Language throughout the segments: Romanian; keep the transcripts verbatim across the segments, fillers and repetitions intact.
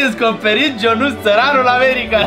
descoperit Ionuț țăranul America.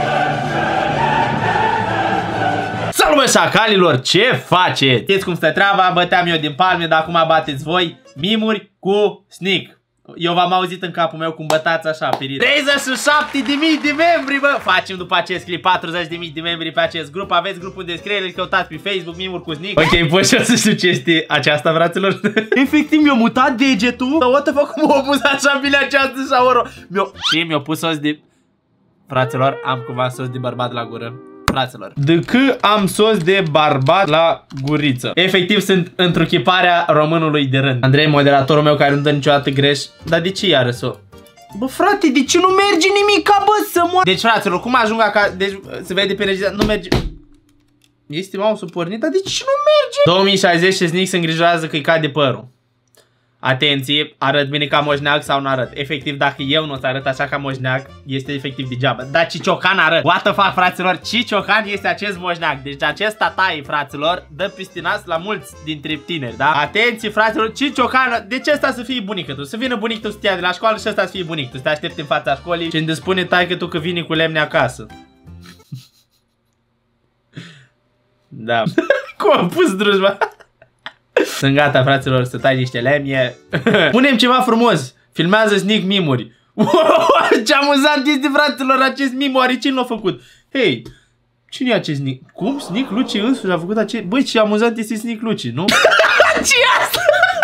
Salut, bă, șacalilor, ce faceți? Știți cum stă treaba, băteam eu din palme, dar acum bateți voi. Mimuri cu Sneak. Eu v-am auzit în capul meu cum bătați așa, perit. treizeci și șapte de mii de membri, bă! Facem după acest clip patruzeci de mii de membri pe acest grup. Aveți grupul în descriere, îl căutați pe Facebook, Mimuri cu Sneak. Ok, pot și eu să știu ce este aceasta, fraților. Efectiv, mi-a mutat degetul. Dar what the fuck, cum m-a pus așa bine această șaură? Mi-a... Și mi-a pus sos de... Fraților, am cumva sos de bărbat la gură. Fraților, de că am sos de barbat la guriță. Efectiv sunt întruchiparea românului de rând. Andrei, moderatorul meu care nu dă niciodată greș. Dar de ce iară s-o? Bă, frate, de ce nu merge nimica, bă, să moară? Deci, fraților, cum ajung acasă? Deci, se vede pe regizat, nu merge. Este mouse-ul pornit, dar de ce nu merge? două mii șaizeci și Sneak se îngrijorează că îi cade părul. Atenție, arăt bine ca moșneag sau nu arăt? Efectiv, dacă eu nu o să arăt așa ca moșneag, este efectiv degeaba. Dar Ciciocan arăt. What the fuck, fraților? Ciciocan este acest moșneag. Deci acest tatai, fraților, dă pistinați la mulți dintre tineri, da? Atenție, fraților, Ciciocan, de ce ăsta să fie bunică tu? Să vină bunic tu să te ia de la școală și ăsta să fie bunic tu. Să te aștepți în fața școlii și îmi spune taică tu că vine cu lemne acasă. Da. Cum am pus drujba? Sunt gata, fraților, să tai niște lemne. Punem ceva frumos. Filmează Sneak mimuri. Ce amuzant este, fraților, acest mim. Oare cine l-a făcut? Hei, cine e acest Sneak? Cum? Sneak Luci însuși a făcut acest... Băi, ce amuzant este Sneak Luci, nu? Ce e asta?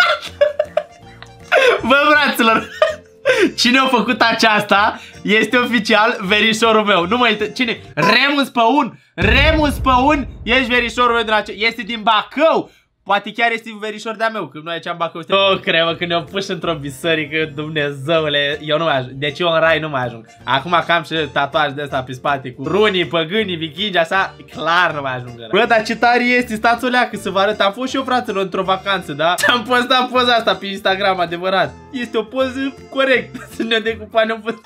Bă, fraților, cine a făcut aceasta este oficial verișorul meu. Nu mă uită. Cine? Remus Păun. Remus Păun. Ești verișorul meu din acest... Este din Bacău. Poate chiar este un verișor de-a meu, că noi aici în Bacău. Oh, cremă, când ne-au pus într-o biserică, Dumnezeule, eu nu mai ajung. Deci eu în rai nu mai ajung. Acum că am și tatuaj de ăsta pe spate cu runii, păgânii, vikingi, așa, clar nu mai ajung. Bă, dar ce tare este, stați o leacă să vă arăt. Am fost și eu, fraților, într-o vacanță, da? Am postat poza asta pe Instagram, adevărat. Este o poză corectă. Să ne decupa, ne-au pus...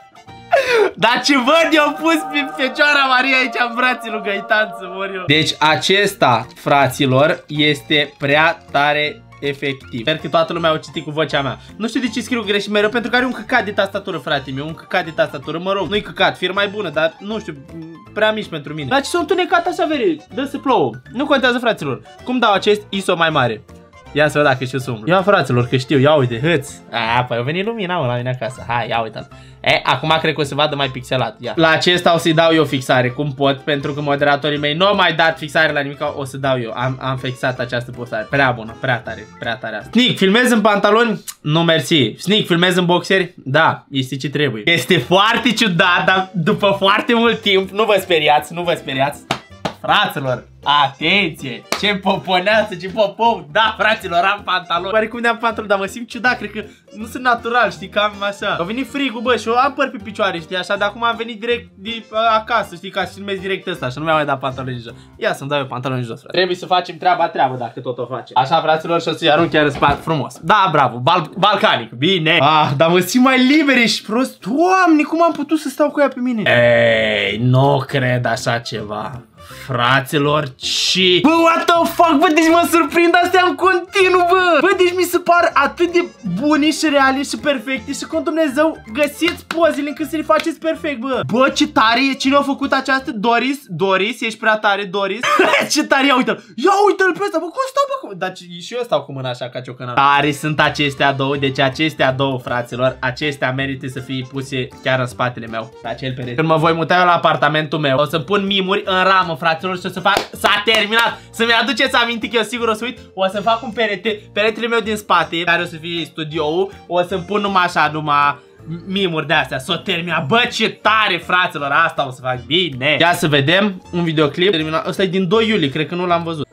Dar ce văd, eu pus pe Fecioara Maria aici în brațul lui Găitan să mor eu. Deci acesta, fraților, este prea tare efectiv. Sper că toată lumea a citit cu vocea mea. Nu știu de ce scriu greșit mereu, pentru că are un căcat de tastatură, frate meu. Un căcat de tastatură, mă rog, nu-i căcat, firma mai bună, dar nu știu, prea mici pentru mine. Dar ce s-a întunecat așa, vere, dă să plouă. Nu contează, fraților. Cum dau acest I S O mai mare? Ia să văd dacă știu să umblu. Ia, fraților, că știu, ia uite, hâț. A, păi a venit lumina, mă, la mine acasă. Hai, ia uite-l. E, acum cred că o să vadă mai pixelat. Ia. La acesta o să-i dau eu fixare, cum pot, pentru că moderatorii mei nu au mai dat fixare la nimic, o să dau eu. Am, am fixat această postare. Prea bună, prea tare, prea tare asta. Sneak, filmezi în pantaloni? Nu, mersi. Sneak, filmezi în boxeri? Da, este ce trebuie. Este foarte ciudat, dar după foarte mult timp, nu vă speriați, nu vă speriați. Fraților, atenție! Ce poponeasă, ce popou! Da, fraților, am pantaloni. Oare cum ne-am pantaloni, dar mă simt ciudat, cred că nu sunt natural, știi, că am așa. A venit frigul, bă, și eu am păr pe picioare, știi, așa, dar acum am venit direct de uh, acasă, știi, ca să filmez direct ăsta, și nu mi-am mai dat pantaloni jos. Ia să-mi dau eu pantaloni jos, frate. Trebuie să facem treaba treabă, dacă tot o facem. Așa, fraților, și o să-i arunc chiar în spate, frumos. Da, bravo, bal balcanic, bine. Ah, dar mă simt mai liber, ești prost. Doamne, cum am putut să stau cu ea pe mine? Ei, nu cred așa ceva. Fraților, ce? Bă, what the fuck, bă, deci mă surprind astea în continuu, bă. Bă, deci mi se par atât de buni și reali și perfecti și cum Dumnezeu găsiți pozele încât să le faceți perfect, bă. Bă, ce tare e, cine a făcut această? Doris, Doris, ești prea tare, Doris. Ce tare, ia uite-l, ia uite-l pe ăsta, bă, cum stau, bă, cum? Dar și eu stau cu mâna așa ca ciocănat. Tare sunt acestea două, deci acestea două, fraților, acestea merită să fie puse chiar în spatele meu, pe acel perete. Când mă voi muta eu la apartamentul meu, o să pun mimuri în ramă, fraților, și o să fac, s-a terminat. Să-mi aduceți aminte că eu sigur o să uit. O să fac un perete, peretele meu din spate, care o să fie studioul. O să-mi pun numai așa, numai mimuri de astea. S-o termina. Bă, ce tare, fraților, asta o să fac bine. Ia să vedem un videoclip terminat. Ăsta e din doi iulie, cred că nu l-am văzut.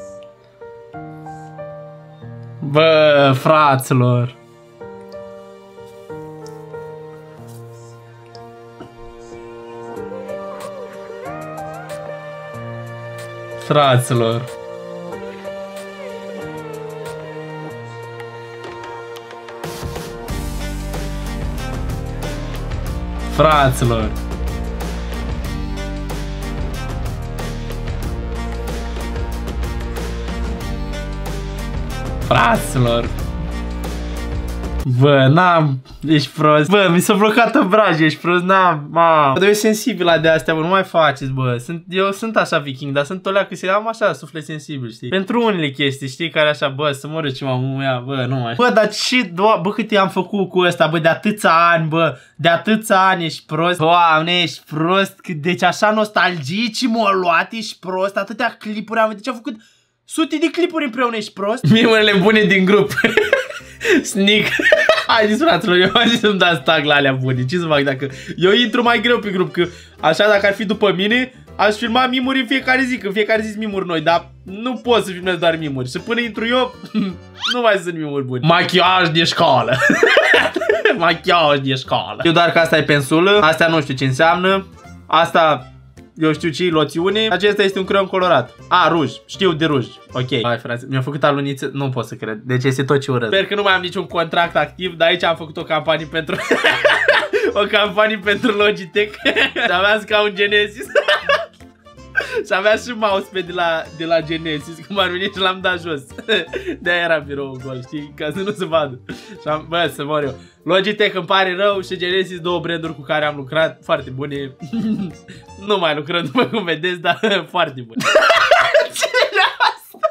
Bă, fraților, fraților, fraților, fraților, Bă, n-am, ești prost. Bă, mi s-a blocat obrajul, ești prost, n-am, mam. Bă, e sensibil la de astea, bă, nu mai faceți, bă. Sunt, eu sunt așa viking, dar sunt o leacă, să am așa suflet sensibil, știi? Pentru unele chestii, știi, care așa, bă, să mă răci, mă, bă, nu mai. Bă, dar ce, bă, cât am făcut cu ăsta, bă, de atâția ani, bă, de atâția ani, ești prost. Doamne, ești prost, deci așa nostalgii ce m-au luat, ești prost, atâtea clipuri am, deci am făcut sute de clipuri împreună, ești prost. Mimurele bune din grup. Sneak. Haideți, fraților, eu am zis să-mi dați tag la alea bune. Ce să fac dacă... Eu intru mai greu pe grup, că așa dacă ar fi după mine, aș filma mimuri în fiecare zi, că în fiecare zi sunt mimuri noi, dar nu pot să filmez doar mimuri. Și până intru eu, nu mai sunt mimuri bune. Machiaj de școală. Machiaj de școală. Eu doar că asta e pensulă, astea nu știu ce înseamnă. Asta... Eu știu ce loțiune. Acesta este un creion colorat. A, ruj. Știu de ruj. Ok. Hai, frate. Mi-a făcut aluniță. Nu pot să cred. Deci este tot ce urăsc. Sper că nu mai am niciun contract activ, dar aici am făcut o campanie pentru... o campanie pentru Logitech. Și avea scaun Genesis. Și avea și mousepad de la, de la Genesis. Cum ar veni și l-am dat jos. De-aia era biroul gol, știi? Ca să nu se vadă. Și am, bă, să mor eu. Logitech îmi pare rău și Genesis, două branduri cu care am lucrat. Foarte bune. Nu mai lucrăm după cum vedeți, dar foarte bune. Ce-i asta?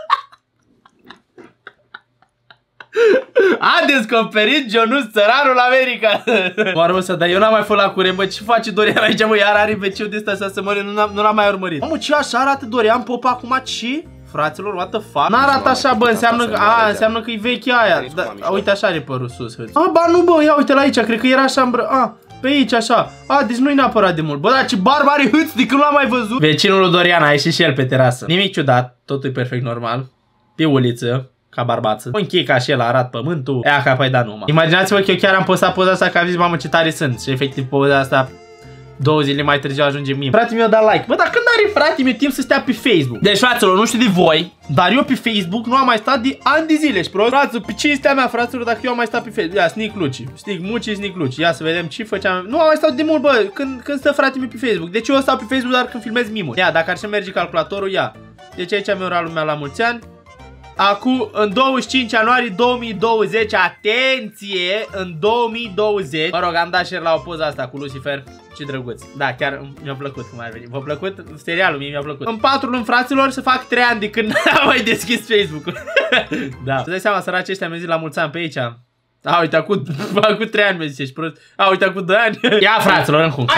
A descoperit Ionuț, țăranul America. Oară, să, dar eu n-am mai fost la curent, bă, ce face Dorian aici, mă, iar are veciul de ăsta să mă, nu l-am mai urmărit. Mamă, ce așa arată Dorian Popa acum, ce? Fraților, what the fuck? N-arată așa, bă, înseamnă că, a, înseamnă că e vechi aia. Da, uite, așa are părul sus. A, ba, nu, bă, ia uite la aici, cred că era așa îmbră... A, pe aici, așa. A, deci nu-i neapărat de mult. Bă, dar ce barbă are hâț, de când l-am mai văzut. Vecinul lui Dorian a ieșit și el pe terasă. Nimic ciudat, totul e perfect normal. Pe uliță, ca barbață. Un chei ca și el, arat pământul. Ea, ca păi, da, nu, imaginați-vă că eu chiar am postat poza asta, că am zis, mamă, ce tare sunt. Și efectiv, poza asta... Două zile mai târziu ajunge mie. Frate mi-a dat like. Bă, dar când are frate mi timp să stea pe Facebook? Deci, fraților, nu știu de voi, dar eu pe Facebook nu am mai stat de ani de zile. Și prost, fraților, pe cinstea mea, fraților, dacă eu am mai stat pe Facebook. Ia, Sneak Luci. Sneak Muci, Sneak Luci. Ia să vedem ce făceam. Nu am mai stat de mult, bă, când, când stă frate mi pe Facebook. Deci eu stau pe Facebook doar când filmez mimuri. Ia, dacă ar să merge calculatorul, ia. Deci aici mi-a urat lumea la mulți ani. Acum, în douăzeci și cinci ianuarie două mii douăzeci, atenție, în două mii douăzeci, mă rog, am dat share la o poză asta cu Lucifer, ce drăguț. Da, chiar mi-a plăcut cum ar veni. V-a plăcut? Serialul mie mi-a plăcut. În patru luni, fraților, să fac trei ani de când am mai deschis Facebook-ul. Da. Să dai seama, săraci ăștia mi-au zis la mulți ani pe aici. A, uite, acum, acum trei ani mi-a zis, ești prost. A, uite, acum doi ani. Ia, fraților, în cum.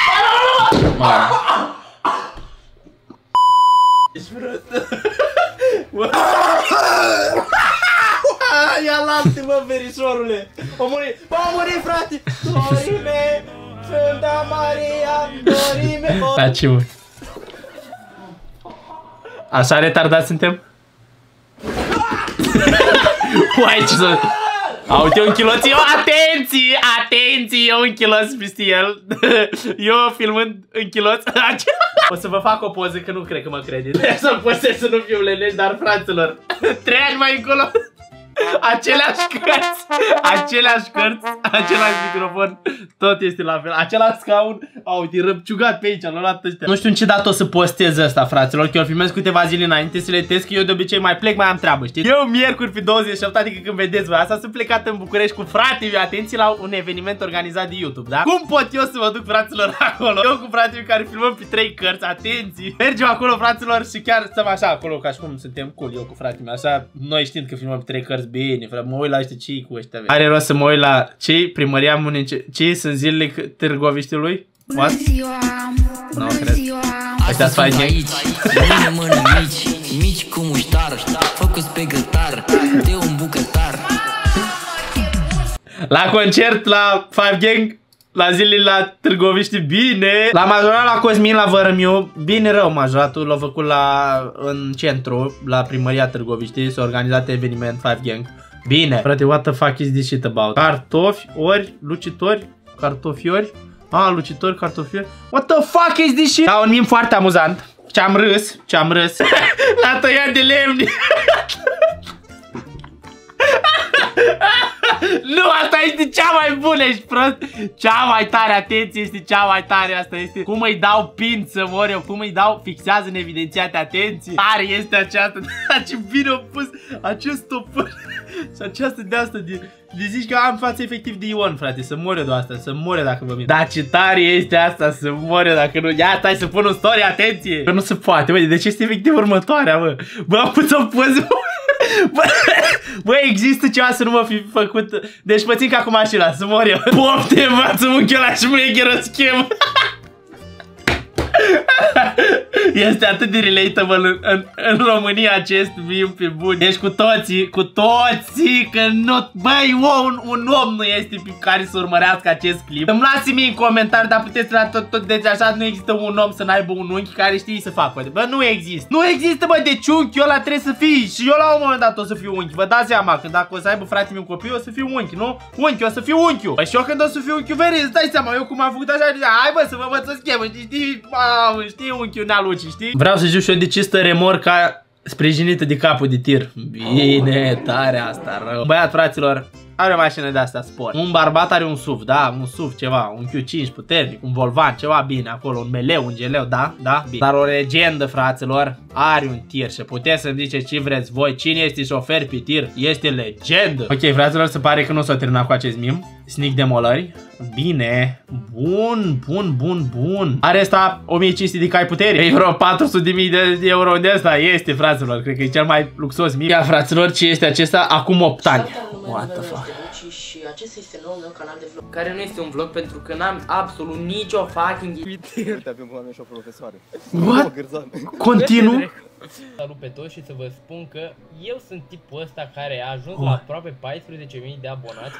Ești prost. Ia lapte, mă, verișorule. O muri, o muri, frate. Dorime, Sfânta Maria, dorime. Da, ce mă? Așa retardați suntem? Uai, ce să... A, uite, un chiloț, eu, atenție, atenție, eu un chiloț peste el. Eu filmând în chiloț. O să vă fac o poză, că nu cred că mă credeți. Să-mi postez să nu fiu leneș, dar fraților, trei ani mai încolo, aceleași cărți, aceleași cărți, același microfon, tot este la fel, același scaun, au, uite, răpciugat pe aici, l-au luat ăștia. Nu știu în ce dat o să postez ăsta, fraților, că eu filmez câteva zile înainte să le test, că eu de obicei mai plec, mai am treabă, știți? Eu miercuri pe douăzeci și opt, adică când vedeți voi asta, sunt plecat în București cu fratele meu, atenție, la un eveniment organizat de YouTube, da? Cum pot eu să mă duc, fraților, acolo? Eu cu fratele meu care filmăm pe trei cărți, atenție, mergem acolo, fraților, și chiar stăm așa acolo, ca și cum suntem cool, eu cu fratele meu, așa, noi știind că filmăm pe trei cărți. Bine, frate, mă uit la ăștia, ce-i cu ăștia? Are rost să mă uit la ce-i primăria municipiului, ce sunt zilele Târgoviștiului? What? Nu, cred. Ăștia-s faci aici. Mâine mână mici, mici cu muștar, făcuți pe gătar, de un bucătar. La concert, la Five Gang, la zilele la Târgoviște, bine. La majorat la Cosmin, la Vărămiu, bine rău majoratul, l-a făcut la, în centru, la primăria Târgoviște, s-a organizat eveniment Five Gang. Bine. Frate, what the fuck is this shit about? Cartofi, ori, lucitori, cartofiori. Ah, lucitori, cartofiori. What the fuck is this shit? Da, un meme foarte amuzant. Ce-am râs, ce-am râs. La tăiat de lemni. Nu, asta este cea mai bună, ești prost. Cea mai tare, atenție, este cea mai tare. Asta este cum îi dau pin să mor eu. Cum îi dau, fixează în evidențiate, atenție. Tare este aceasta. Ce bine a pus acest topor. Și aceasta de asta de, de zici că am față efectiv de Ion, frate. Să mor eu de asta, să mor eu dacă vă mint. Dar ce tare este asta, să mor eu dacă nu. Ia, stai să pun un story, atenție. Că nu se poate, bă, deci este efectiv următoarea, bă. Bă, am pus o poză. Bă, bă, există ceva să nu mă fi făcut. Deci mă țin ca cu mașina, să mor eu. Pofte, învață unchiul ăla și mlegeră schem. Este atât de relatable în, în, în România acest meme pe bun. Deci cu toții, cu toții, că nu, băi, un, un om nu este pe care să urmărească acest clip. Îmi lasi mie în comentarii, dar puteți la tot, tot, deci așa nu există un om să n-aibă un unchi care știe să facă. Bă, nu există. Nu există, bă, deci unchiul ăla trebuie să fii. Și eu la un moment dat o să fiu unchi. Vă dați seama că dacă o să aibă frate meu un copil, o să fiu unchi, nu? Unchi, o să fiu unchiul. Păi și eu când o să fiu unchiul, veri, îți dai seama, eu cum am făcut așa, hai bă, să vă învăț o schemă, știi, știi, mamă, știi, unchiul Nealuci, știi? Vreau să știu și eu de ce stă remorca sprijinită de capul de tir. Bine, tare asta, rău. Băiat, fraților, are o mașină de asta sport. Un bărbat are un S U V, da, un S U V ceva, un Q cinci puternic, un Volvan, ceva bine acolo, un meleu, un geleu, da, da, bine. Dar o legendă, fraților, are un tir și puteți să-mi ziceți ce vreți voi. Cine este șofer pe tir? Este legendă. Ok, fraților, se pare că nu s-a terminat cu acest meme. Sneak demolări. Bine. Bun, bun, bun, bun. Are asta o mie cinci sute de cai putere. E vreo patru sute de mii de euro de asta. Este, fraților. Cred că e cel mai luxos meme. Ia, fraților, ce este acesta? Acum opt ani. What the fuck? Și acesta este noul meu canal de vlog. Care nu este un vlog pentru că n-am absolut nicio fucking idee. Uite, avem oameni și o profesoară. What? Continuu. Salut pe toți și să vă spun că eu sunt tipul ăsta care a ajuns la aproape paisprezece mii de abonați.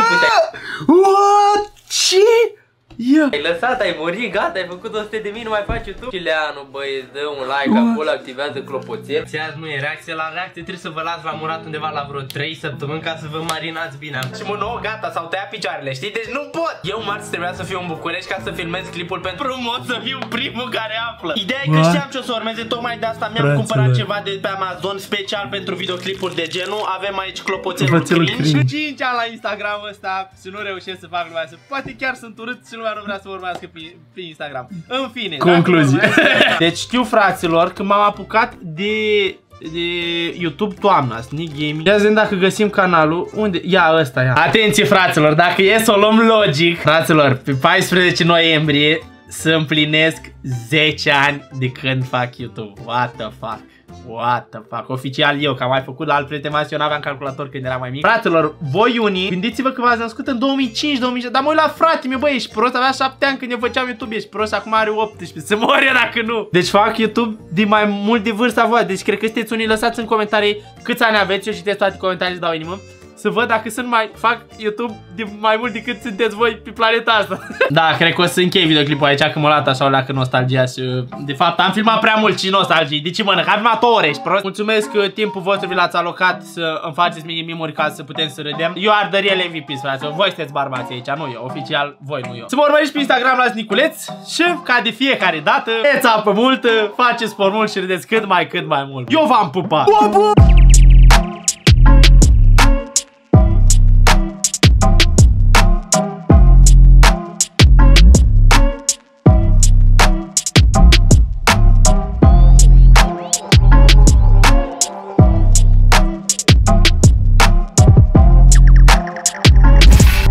What? Ce? Yeah. Ai lăsat, ai murit, gata, ai făcut o sută de mii, nu mai faci YouTube. Chileanu, băi, dă un like acolo, activează clopoțel. Se azi nu e reacție, la reacție trebuie să vă las la murat undeva la vreo trei săptămâni ca să vă marinați bine. Și mă, nou, gata, s-au tăiat picioarele, știi? Deci nu pot. Eu marți trebuia să fiu în București ca să filmez clipul pentru frumos să fiu primul care află. Ideea e că știam ce o să urmeze, tocmai de asta mi-am cumpărat ceva de pe Amazon special pentru videoclipuri de genul. Avem aici clopoțelul cringe. cinci ani la Instagram ăsta și nu reușesc să fac lumea să... Poate chiar sunt urât și lumea nu vrea să urmească pe, pe Instagram. În fine. Concluzie. Deci știu, fraților, că m-am apucat de... de YouTube toamna, Sneak Gaming. Ia zi dacă găsim canalul. Unde? Ia ăsta, ia. Atenție, fraților, dacă e să o luăm logic, fraților, pe paisprezece noiembrie să împlinesc zece ani de când fac YouTube. What the fuck? What the fuck? Oficial eu, că am mai făcut la alt prieten, eu n-aveam calculator când eram mai mic. Fraților, voi unii, gândiți-vă că v-ați născut în două mii cinci două mii șase, dar mă uit la frate meu, băi, ești prost, avea șapte ani când eu făceam YouTube, ești prost, acum are optsprezece, să mor eu dacă nu. Deci fac YouTube de mai mult de vârsta voastră, deci cred că sunteți unii, lăsați în comentarii câți ani aveți, eu citesc toate comentariile și dau inimă. Să văd dacă sunt mai, fac YouTube de mai mult decât sunteți voi pe planeta asta. Da, cred că o să închei videoclipul aici, că m-a luat așa o leacă nostalgia și de fapt am filmat prea mult și nostalgie. De ce mănânc? Am filmat o oră, ești prost? Mulțumesc că timpul vostru vi l-ați alocat să îmi faceți mie mimuri ca să putem să râdem. Eu ar dări ele M V Ps, fraților. Voi sunteți bărbații aici, nu eu. Oficial, voi, nu eu. Să mă urmăriți pe Instagram la Sniculeț și ca de fiecare dată, eți apă multă, faceți sport mult și râdeți cât mai cât mai mult. Eu v-am pupat!